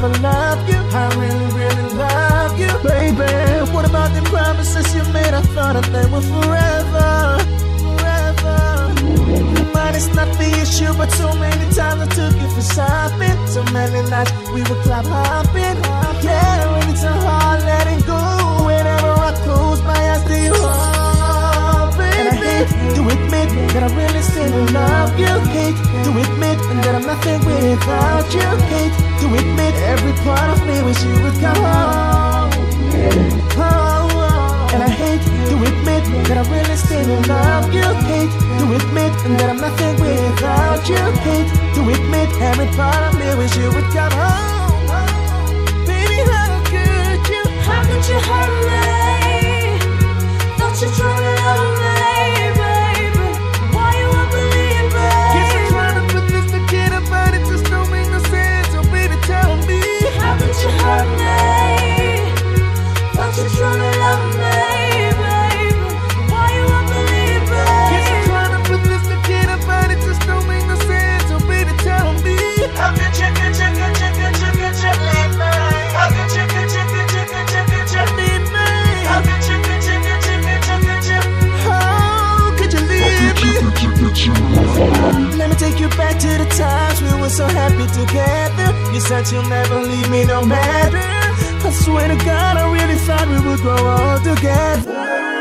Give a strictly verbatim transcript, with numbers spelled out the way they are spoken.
I love you. I really, really love you, baby. What about the promises you made? I thought that they were forever, forever. Money is not the issue, but so many times I took you for shopping. So many nights we would club hopping. Yeah, when it's a hard letting go. Whenever I close my eyes, do you hold, baby? And I hate to admit that I really still love you. Hate to admit that I'm nothing without you. Hate to admit every part of me wish you would come home. Oh, oh. And I hate to admit that I really still love you. Hate to admit that I'm nothing without you. Hate to admit every part of me wish you would come home. Baby, how could you? How could you hurt me? Thought you truly loved me, baby. Why you won't believe me? Guess I'm trying to put this together, but it just don't make no sense. So baby, tell me, how could you hurt me? Thought you truly loved me, baby. Why you won't believe me? Guess I'm trying to put this together, but it just don't make no sense. So baby, tell me, how could you, could you, could you, could you, could you leave me? How could you, could you, could you, could you, could you leave me? How could you, could you, could you, could you, could you? How could you leave me? Let me take you back to the times we were so happy together. You said you'll never leave me no matter. I swear to God, I really thought we would grow old together.